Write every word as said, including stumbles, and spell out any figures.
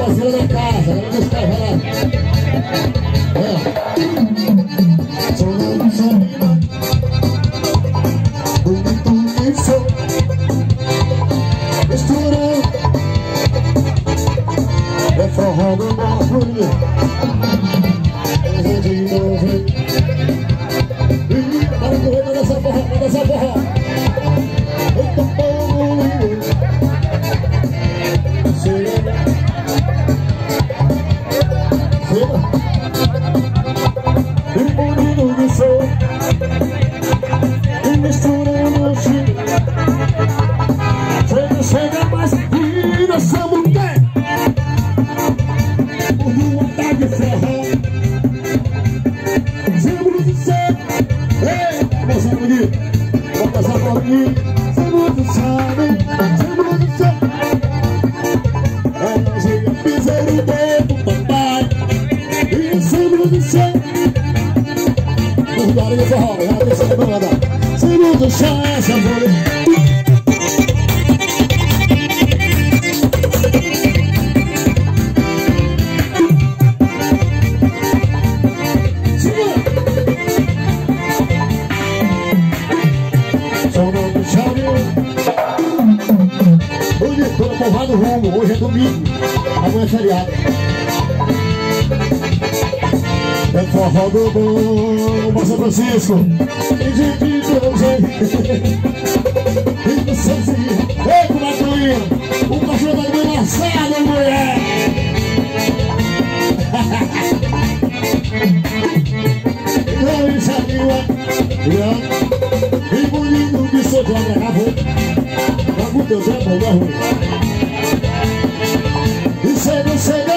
parceira da casa, ela não está falando. Sou não sou bonito que sou, misturando, é forró do barulho, é de novo. E para correr, para dançar forró, para dançar forró. Eita porra, chega, e bonito que sou, e misturando o chile. Chega, chega mais, e nessa mulher, por uma tarde forró. Sempre de ser, ei, vamos passar por aqui, vamos passar por aqui. Sempre de ser, sempre de ser. Ela chega, pisa no dedo, papai. E sempre de ser. Vamos dar ele forró, já desceu a banda. Sempre de ser, essa mulher. Hoje estou na porrada do rumo, hoje é domingo, amanhã é feriado. É forró do bom, São Francisco. E gente de hoje, e do Sanzinho, ei, comadrinha, o cachorro da minha laçada, mulher. E isso aqui, e bonito que sou, já gravou. Deus é bom, é ruim. E chega, chega.